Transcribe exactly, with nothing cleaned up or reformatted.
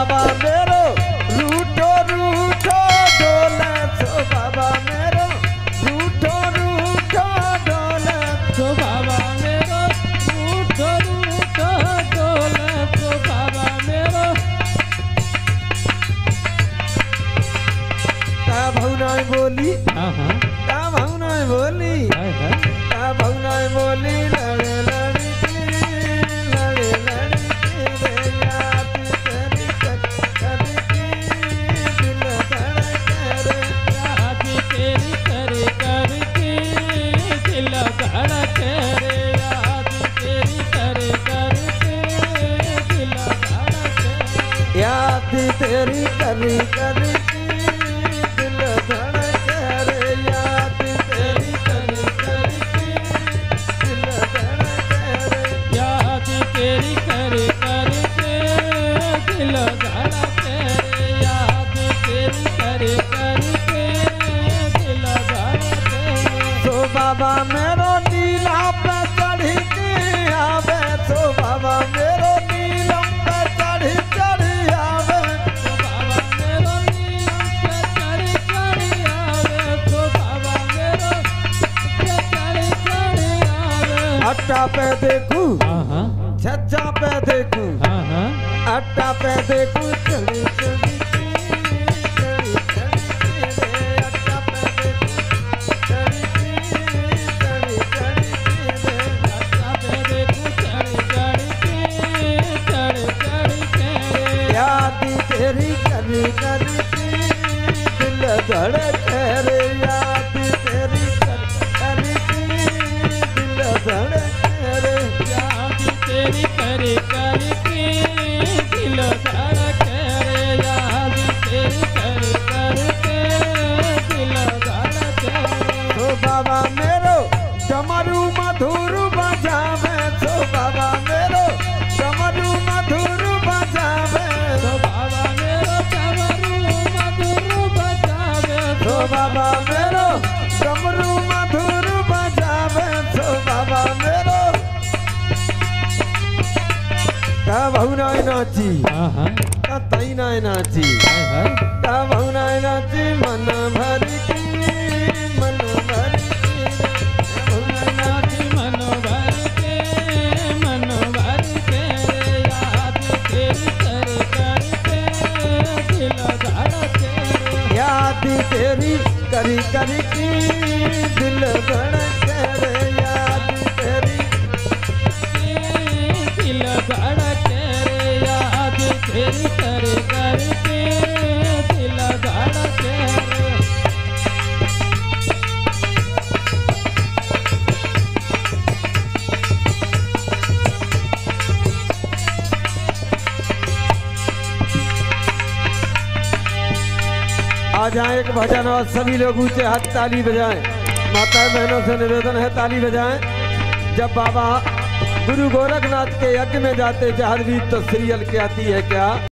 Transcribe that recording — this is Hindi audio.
बाबा मेरो रूठो रूठो डोले सो बाबा मेरो रूठो रूठो डोले सो बाबा मेरो रूठो रूठो डोले सो बाबा मेरो ता भौनाई बोली हाँ हाँ ता भौनाई बोली ता भौनाई बोली लड़े लड़ी लड़े लड़ी रे याद तेरी कर करके दिल धड़के रे याद तेरी कर करके दिल धड़के रे याद तेरी कर करके दिल धड़के याद तेरी करी करी दिल धड़के रे याद तेरी करी करी दिल धड़के रे याद तेरी कर करके दिल धड़के रे याद तेरी कर करके दिल धड़के तो बाबा मेरो नीला पे चढ़ी के आवे तो बाबा मेरो नीलम पे चढ़ी चढ़ी आवे तो बाबा मेरो नीलम पे चढ़ी चढ़ी आवे तो बाबा मेरो पे चढ़ी चढ़ी आवे अट्टा पे देखूं हाँ हाँ छज्जा पे देखूं हाँ हाँ अट्टा पे देखूं चढ़ी चढ़ी चढ़ी चढ़ी रे अट्टा पे देखूं चढ़ी चढ़ी चढ़ी रे रास्ता पे देखूं चढ़ी चढ़ी के चढ़ी चढ़ी के याद तेरी करी करी दिल धड़के रे याद तेरी करी करी दिल धड़के रे याद तेरी कर करके दिल धड़के रे याद तेरी कर करके दिल धड़के तो बाबा मेरो डमरू मधुर बजावे तो बाबा मेरो डमरू मधुर बजावे तो बाबा मेरो डमरू मधुर बजावे तो बाबा मेरो डमरू मधुर बजावे तो बाबा मेरो ता भौनाई नाची हाँ हाँ ता तई नाई नाची हाय हाय ता भौनाई नाची मन भरी की मन भरी की भौनाई नाची नाची मन भर के मन भर के याद तेरी कर करके दिल धड़के याद तेरी करी करी की दिल धड़के रे याद तेरी दिल धड़के रे याद तेरी कर करके दिल धड़के आ जाए एक भजन और सभी लोग ऊंचे हाथ ताली बजाएं। माता बहनों से निवेदन है ताली बजाएं। जब बाबा गुरु गोरखनाथ के यज्ञ में जाते जहर भी तो सीरियल के आती है क्या।